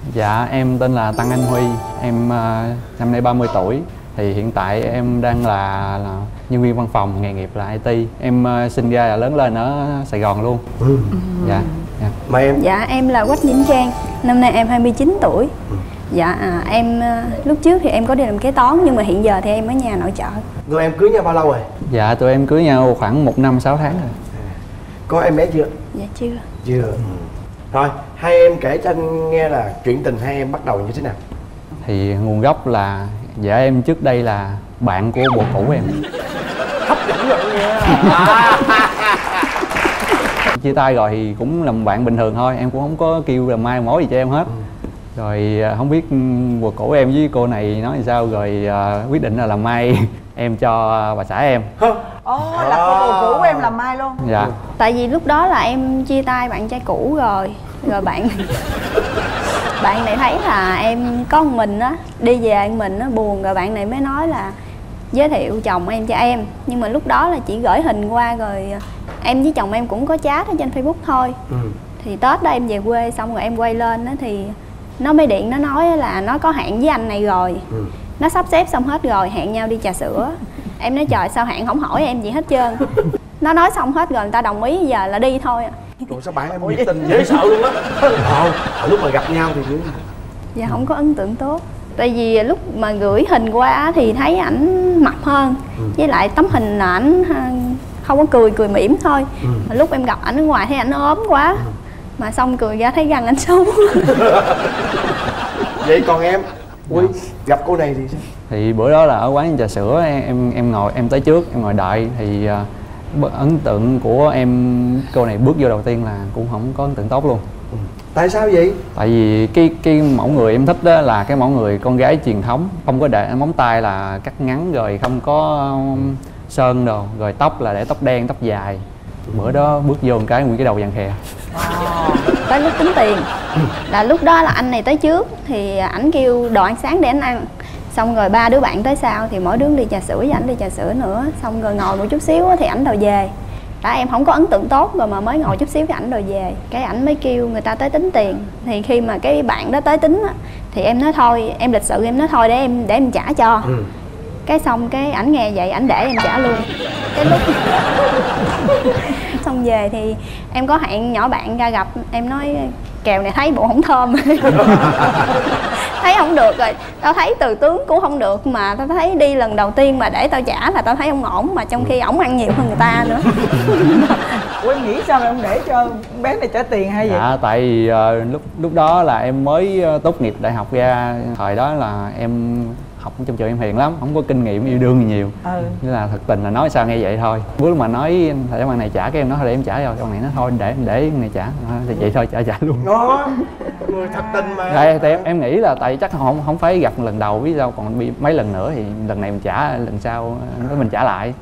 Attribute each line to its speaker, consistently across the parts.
Speaker 1: Dạ em tên là Tăng Anh Huy, em năm nay 30 tuổi. Thì hiện tại em đang là nhân viên văn phòng, nghề nghiệp là IT. Em sinh ra và lớn lên ở Sài Gòn luôn. Dạ.
Speaker 2: Mà em?
Speaker 3: Dạ em là Quách Diễm Trang, năm nay em 29 tuổi. Dạ em lúc trước thì em có đi làm kế toán nhưng mà hiện giờ thì em ở nhà nội trợ.
Speaker 2: Rồi em cưới nhau bao lâu rồi?
Speaker 1: Dạ tụi em cưới nhau khoảng 1 năm 6 tháng rồi.
Speaker 2: Có em bé chưa?
Speaker 3: Dạ chưa.
Speaker 2: Chưa. Rồi hai em kể cho anh nghe là chuyện tình hai em bắt đầu như thế nào?
Speaker 1: Thì nguồn gốc là dạ em trước đây là bạn của bồ cũ em.
Speaker 2: Hấp dẫn rồi nha.
Speaker 1: Chia tay rồi thì cũng làm bạn bình thường thôi, em cũng không có kêu là mai mối gì cho em hết. Rồi không biết bồ cũ em với cô này nói sao rồi quyết định là làm mai em cho bà xã em.
Speaker 4: Là cô bồ cũ em làm mai luôn.
Speaker 1: Dạ.
Speaker 3: Tại vì lúc đó là em chia tay bạn trai cũ rồi bạn bạn này thấy là em có một mình á, đi về một mình á, buồn, rồi bạn này mới nói là giới thiệu chồng em cho em. Nhưng mà lúc đó là chỉ gửi hình qua rồi em với chồng em cũng có chat ở trên Facebook thôi. Thì Tết đó em về quê xong rồi em quay lên á thì nó mới điện, nó nói là nó có hẹn với anh này rồi. Nó sắp xếp xong hết rồi, hẹn nhau đi trà sữa. Em nói trời sao hẹn không hỏi em gì hết trơn. Nó nói xong hết rồi người ta đồng ý, giờ là đi thôi.
Speaker 2: Rồi sao bạn em nhiệt tình dễ sợ luôn á. Lúc mà gặp nhau thì
Speaker 3: dạ không có ấn tượng tốt. Tại vì lúc mà gửi hình qua thì thấy ảnh mập hơn. Với lại tấm hình là ảnh không có cười mỉm thôi. Mà lúc em gặp ảnh ở ngoài thấy ảnh ốm quá. Mà xong cười ra thấy răng ảnh xấu.
Speaker 2: Vậy còn em? Ui, gặp cô này thì sao?
Speaker 1: Thì bữa đó là ở quán trà sữa, em ngồi, em tới trước, em ngồi đợi. Thì ấn tượng của em cô này bước vô đầu tiên là cũng không có ấn tượng tốt luôn.
Speaker 2: Tại sao vậy?
Speaker 1: Tại vì cái mẫu người em thích đó là cái mẫu người con gái truyền thống, không có để móng tay là cắt ngắn, rồi không có sơn đồ, rồi tóc là để tóc đen, tóc dài. Bữa đó bước vô một cái nguyên cái đầu vàng khè.
Speaker 3: Tới lúc tính tiền là lúc đó là anh này tới trước thì ảnh kêu đồ ăn sáng để anh ăn. Xong rồi 3 đứa bạn tới sau thì mỗi đứa đi trà sữa với ảnh đi trà sữa nữa. Xong rồi ngồi một chút xíu thì ảnh đòi về. Đã em không có ấn tượng tốt rồi mà mới ngồi chút xíu cái ảnh đòi về. Cái ảnh mới kêu người ta tới tính tiền. Thì khi mà cái bạn đó tới tính á, thì em nói thôi, em lịch sự em nói thôi để em trả cho. Cái xong cái ảnh nghe vậy ảnh để em trả luôn. Cái lúc xong về thì em có hẹn nhỏ bạn ra gặp, em nói kèo này thấy bộ không thơm. Thấy không được rồi, tao thấy từ tướng cũng không được, mà tao thấy đi lần đầu tiên mà để tao trả là tao thấy không ổn, mà trong khi ổng ăn nhiều hơn người ta nữa.
Speaker 4: Ủa em nghĩ sao mà ông để cho bé này trả tiền hay vậy?
Speaker 1: Dạ tại vì lúc đó là em mới tốt nghiệp đại học ra, thời đó là em học trong trường em hiền lắm, không có kinh nghiệm yêu đương gì nhiều. Nên là thật tình là nói sao nghe vậy thôi. Bữa mà nói thầy bạn này trả, cái em nói để em trả rồi, con này nói thôi để con này trả, thì vậy thôi trả luôn.
Speaker 2: Đó, người thật tình mà.
Speaker 1: Đấy, thì em nghĩ là tại chắc không phải gặp lần đầu, biết sao còn bị mấy lần nữa thì lần này mình trả, lần sau mình trả lại.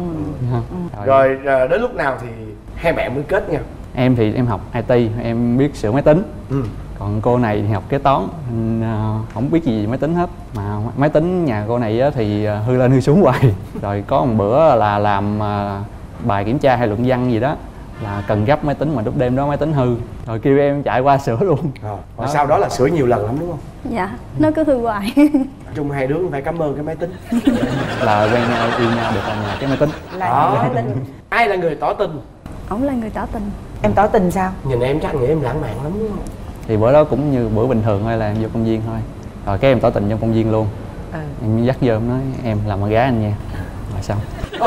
Speaker 2: Rồi đến lúc nào thì hai bạn mới kết nhau?
Speaker 1: Em thì em học IT, em biết sửa máy tính. Còn cô này thì học kế toán, không biết gì máy tính hết. Mà máy tính nhà cô này thì hư lên hư xuống hoài. Rồi có một bữa là làm bài kiểm tra hay luận văn gì đó, là cần gấp máy tính mà lúc đêm đó máy tính hư. Rồi kêu em chạy qua sửa luôn.
Speaker 2: Rồi sau đó là sửa nhiều lần lắm đúng không?
Speaker 3: Dạ, nó cứ hư hoài.
Speaker 2: Chung hai đứa phải cảm ơn cái máy tính.
Speaker 1: Là quen nhau, yêu nhau được là cái máy tính.
Speaker 4: Máy tính.
Speaker 2: Ai là người tỏ tình?
Speaker 3: Ổng là người tỏ tình.
Speaker 4: Em tỏ tình sao?
Speaker 2: Nhìn em chắc nghĩ em lãng mạn lắm đúng không?
Speaker 1: Thì bữa đó cũng như bữa bình thường thôi, là em vô công viên thôi. Rồi cái em tỏ tình trong công viên luôn. Em dắt vô em nói em làm con gái anh nha. Rồi xong.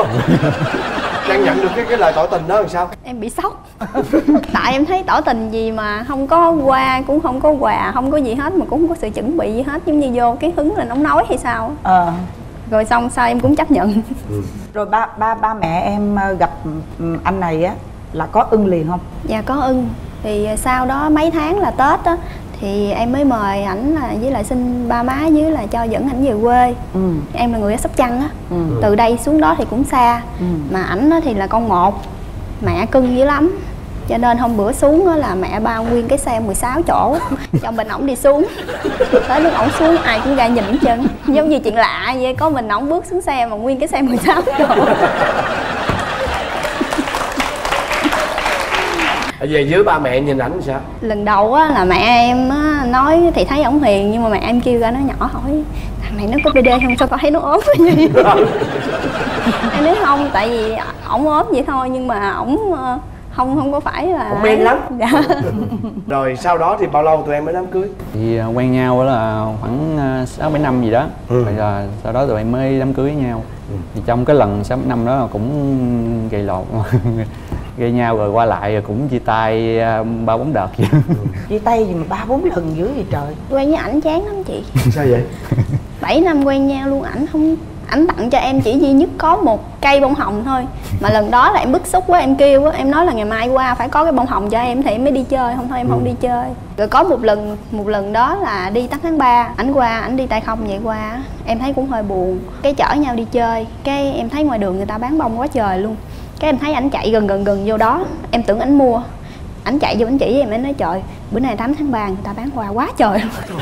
Speaker 2: Đang nhận được cái lời tỏ tình đó làm sao?
Speaker 3: Em bị sốc. Tại em thấy tỏ tình gì mà không có hoa, cũng không có quà, không có gì hết, mà cũng không có sự chuẩn bị gì hết, giống như vô cái hứng là nóng nói hay sao. Rồi xong sau em cũng chấp nhận.
Speaker 4: Rồi ba mẹ em gặp anh này á là có ưng liền không?
Speaker 3: Dạ có ưng. Thì sau đó mấy tháng là Tết á thì em mới mời ảnh là với lại xin ba má dưới là cho dẫn ảnh về quê. Em là người ở Sóc Trăng á. Từ đây xuống đó thì cũng xa. Mà ảnh thì là con một, mẹ cưng dữ lắm, cho nên hôm bữa xuống á là mẹ bao nguyên cái xe 16 chỗ cho mình ổng đi xuống. Tới lúc ổng xuống ai cũng ra nhìn hết trơn, giống như chuyện lạ vậy, có mình ổng bước xuống xe mà nguyên cái xe 16 chỗ.
Speaker 2: Về dưới ba mẹ nhìn ảnh sao?
Speaker 3: Lần đầu á là mẹ em á nói thì thấy ổng hiền, nhưng mà mẹ em kêu ra nói nhỏ hỏi thằng này nó có PD không, sao tao thấy nó ốm cái gì. Em nói không, tại vì ổng ốm vậy thôi, nhưng mà ổng không có phải là
Speaker 2: Ổng men lắm.
Speaker 3: Dạ.
Speaker 2: Rồi sau đó thì bao lâu tụi em mới đám cưới?
Speaker 1: Thì quen nhau là khoảng 6-7 năm gì đó. Rồi sau đó tụi em mới đám cưới với nhau. Thì trong cái lần 6-7 năm đó là cũng gây lộn gây nhau rồi qua lại rồi cũng chia tay 3-4 đợt vậy.
Speaker 4: Chia tay gì mà 3-4 lần dữ vậy trời.
Speaker 3: Quen với ảnh chán lắm chị.
Speaker 2: Sao vậy?
Speaker 3: 7 năm quen nhau luôn, ảnh tặng cho em chỉ duy nhất có một cây bông hồng thôi. Mà lần đó là em bức xúc quá, em kêu á, em nói là ngày mai qua phải có cái bông hồng cho em thì em mới đi chơi, không thôi em không đi chơi. Rồi có một lần đó là đi 8 tháng 3, ảnh qua, ảnh đi tay không vậy qua, em thấy cũng hơi buồn. Cái chở nhau đi chơi, cái em thấy ngoài đường người ta bán bông quá trời luôn. Cái em thấy ảnh chạy gần vô đó, em tưởng ảnh mua. Ảnh chạy vô ảnh chỉ em nói trời, bữa nay 8 tháng 3 người ta bán hoa quá trời luôn.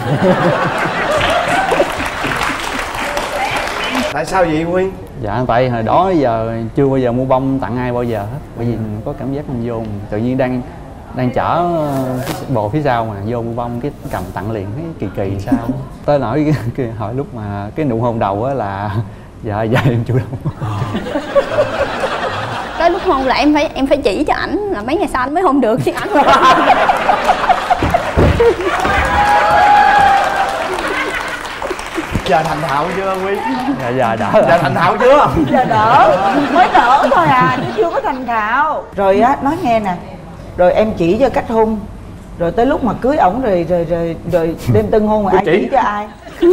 Speaker 2: Tại sao vậy Huy?
Speaker 1: Dạ tại hồi đó giờ chưa bao giờ mua bông tặng ai bao giờ hết. Bởi vì mình có cảm giác mình vô tự nhiên đang chở bồ phía sau mà vô mua bông cái cầm tặng liền, thấy kỳ kỳ sao. Tới nỗi cái hồi lúc mà cái nụ hôn đầu á là dạ em chủ động.
Speaker 3: Tới lúc hôn là em phải chỉ cho ảnh là mấy ngày sau anh mới hôn được chứ ảnh.
Speaker 2: Giờ thành thạo chưa Huy?
Speaker 1: Dạ giờ đỡ
Speaker 2: Giờ thành thạo chưa?
Speaker 4: Giờ đỡ, mới đỡ thôi à, chứ chưa có thành thạo. Rồi á, nói nghe nè, rồi em chỉ cho cách hôn, rồi tới lúc mà cưới ổng rồi đêm tân hôn mà ai chỉ cho ai?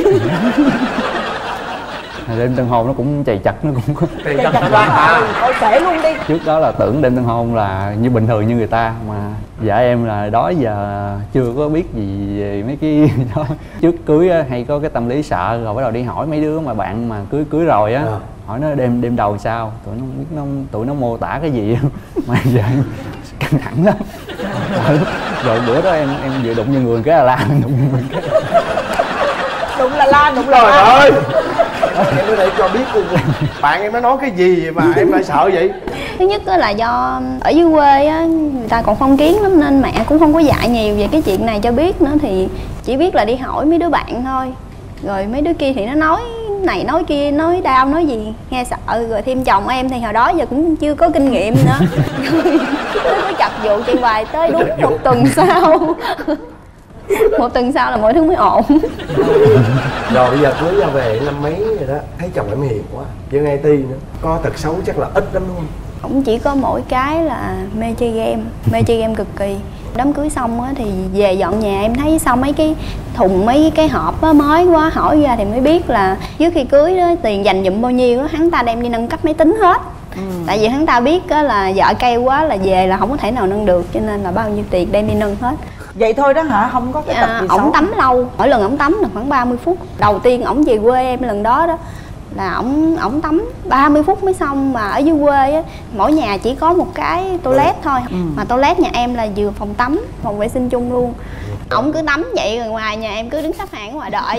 Speaker 1: đêm tân hôn nó cũng chày chặt, nó cũng có
Speaker 2: Thì chặt qua
Speaker 4: Thôi kể luôn đi.
Speaker 1: trước đó là tưởng đêm tân hôn là như bình thường như người ta, mà dạ em là đó giờ chưa có biết gì về mấy cái đó. Trước cưới á, hay có cái tâm lý sợ, rồi bắt đầu đi hỏi mấy đứa mà bạn mà cưới rồi á, hỏi nó đêm đầu sao, tụi nó không biết tụi nó mô tả cái gì mà giờ căng thẳng lắm. Rồi bữa đó em vừa đụng vô người cái là la, đụng vô người cái
Speaker 4: Đụng là la, đụng
Speaker 2: Trời
Speaker 4: là
Speaker 2: ơi! Em có thể cho biết luôn bạn em nó nói cái gì mà em lại sợ vậy?
Speaker 3: Thứ nhất là do ở dưới quê á, người ta còn phong kiến lắm nên mẹ cũng không có dạy nhiều về cái chuyện này cho biết nữa. Thì chỉ biết là đi hỏi mấy đứa bạn thôi. Rồi mấy đứa kia thì nó nói này nói kia, nói đau nói gì nghe sợ. Rồi thêm chồng em thì hồi đó giờ cũng chưa có kinh nghiệm nữa. Nó cứ chặt vụ chị hoài tới đúng một tuần sau. Một tuần sau là mọi thứ mới ổn.
Speaker 2: Rồi bây giờ cưới nhau về năm mấy rồi đó, thấy chồng em hiền quá, dân IT nữa, có tật xấu chắc là ít lắm đúng không?
Speaker 3: Cũng chỉ có mỗi cái là mê chơi game cực kỳ. Đám cưới xong á thì về dọn nhà em thấy xong mấy cái thùng mấy cái hộp á mới quá, hỏi ra thì mới biết là trước khi cưới đó tiền dành dụm bao nhiêu á, hắn ta đem đi nâng cấp máy tính hết. Tại vì hắn ta biết á là vợ cay quá là về là không có thể nào nâng được, cho nên là bao nhiêu tiền đem đi nâng hết.
Speaker 4: vậy thôi đó hả? Không có cái tật gì xấu?
Speaker 3: Ổng tắm lâu, mỗi lần ổng tắm là khoảng 30 phút. Đầu tiên ổng về quê em lần đó đó là ổng tắm 30 phút mới xong. Mà ở dưới quê á, mỗi nhà chỉ có một cái toilet thôi. Mà toilet nhà em là vừa phòng tắm, phòng vệ sinh chung luôn. Ổng cứ tắm vậy rồi ngoài nhà em cứ đứng xếp hàng ở ngoài đợi.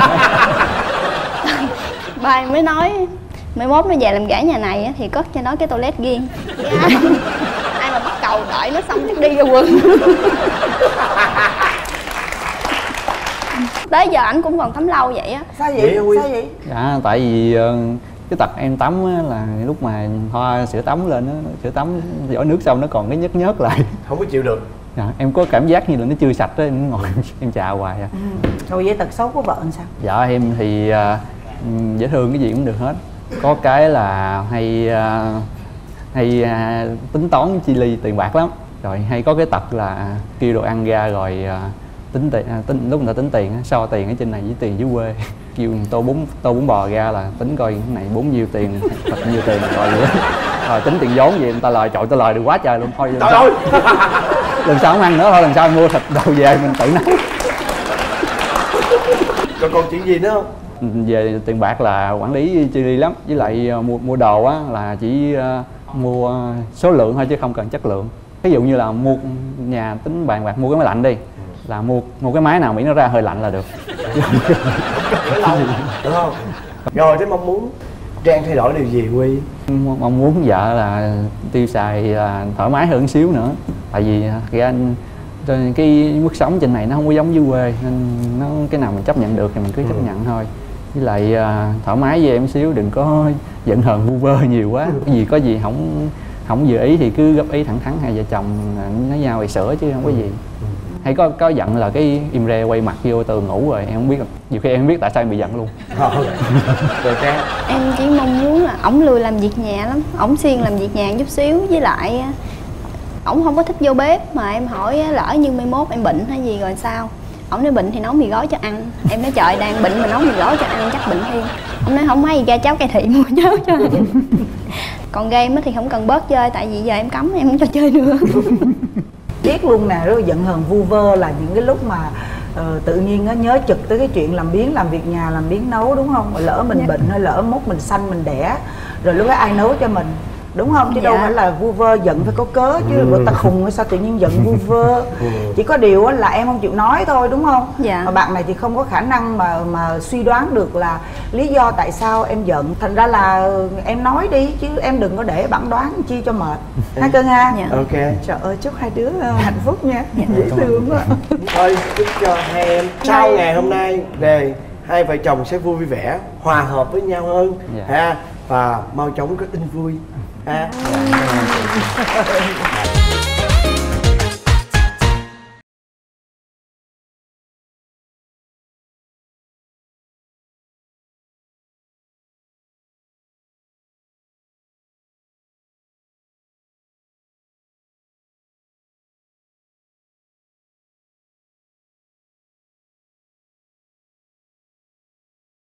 Speaker 3: Ba em mới nói mai mốt nó về làm gã nhà này á, thì cất cho nó cái toilet riêng. Ai mà bắt cầu đợi nó xong chắc đi ra quần. Tới giờ ảnh cũng còn tắm lâu vậy á.
Speaker 4: Sao vậy?
Speaker 2: Huy?
Speaker 4: Sao vậy?
Speaker 1: dạ tại vì cái tật em tắm á, là lúc mà thoa sữa tắm lên á, sữa tắm vỏ nước xong nó còn cái nhớt lại.
Speaker 2: Không có chịu được.
Speaker 1: Dạ, em có cảm giác như là nó chưa sạch á, em ngồi em chà hoài à.
Speaker 4: Rồi vậy tật xấu của vợ làm sao?
Speaker 1: Dạ em thì dễ thương cái gì cũng được hết. Có cái là hay tính toán chi ly tiền bạc lắm. Rồi hay có cái tật là kêu đồ ăn ra rồi tính tiền, lúc người ta tính tiền so tiền ở trên này với tiền dưới quê. Kêu tô bún bò ra là tính coi cái này 4 nhiêu tiền, thật nhiêu tiền rồi tính tiền vốn gì người ta lời, trời ta lời được quá trời luôn. Thôi
Speaker 2: Trời ơi!
Speaker 1: lần sau không ăn nữa, thôi lần sau mua thịt đồ về mình tự nấu.
Speaker 2: Rồi còn chuyện gì nữa không?
Speaker 1: Về tiền bạc là quản lý chi ly lắm, với lại mua đồ á là chỉ mua số lượng thôi chứ không cần chất lượng. Ví dụ như là mua nhà tính bàn bạc mua cái máy lạnh đi, là mua cái máy nào miễn nó ra hơi lạnh là được.
Speaker 2: Lâu đúng không? Rồi thế mong muốn Trang thay đổi điều gì Huy?
Speaker 1: Mong muốn vợ là tiêu xài là thoải mái hơn xíu nữa, tại vì ra cái mức sống trên này nó không có giống dưới quê, nên nó cái nào mình chấp nhận được thì mình cứ chấp nhận thôi. Với lại thoải mái với em xíu, đừng có giận hờn vu vơ nhiều quá. Cái gì có gì không vừa ý thì cứ góp ý thẳng thắn, hai vợ chồng nói nhau thì sửa chứ không có gì. Hay có giận là cái im re quay mặt vô tường ngủ rồi, em không biết, nhiều khi em không biết tại sao em bị giận luôn.
Speaker 2: Rồi Trang.
Speaker 3: Em chỉ mong muốn là ổng lười làm việc nhà lắm, ổng siêng làm việc nhà chút xíu, với lại ổng không có thích vô bếp. Mà em hỏi lỡ như mai mốt em bệnh hay gì rồi sao, ổng nói bệnh thì nấu mì gói cho ăn. Em nói trời, đang bệnh mà nấu mì gói cho ăn chắc bệnh thêm. Ông nói không may ra cháo cải thị mua cháo cho ăn. Còn game thì không cần bớt chơi, tại vì giờ em cấm em không cho chơi nữa.
Speaker 4: Biết luôn nè, rất giận hờn vu vơ là những cái lúc mà tự nhiên nhớ trực tới cái chuyện làm biếng, làm việc nhà, làm biếng nấu, đúng không? Rồi lỡ mình bệnh hay lỡ mốt mình sanh mình đẻ, rồi lúc đó ai nấu cho mình, đúng không? Chứ đâu phải là vu vơ, giận phải có cớ chứ. Người ta khùng hay sao tự nhiên giận vu vơ. Chỉ có điều là em không chịu nói thôi, đúng không? Mà bạn này thì không có khả năng mà suy đoán được là lý do tại sao em giận. Thành ra là em nói đi chứ em đừng có để bạn đoán chi cho mệt. Ha Cưng ha?
Speaker 2: Ok.
Speaker 4: Trời ơi, chúc hai đứa hạnh phúc nha. Dễ thương quá.
Speaker 2: Thôi chúc cho hai em sau ngày hôm nay về hai vợ chồng sẽ vui vẻ, hòa hợp với nhau hơn ha, và mau chóng có tin vui ha.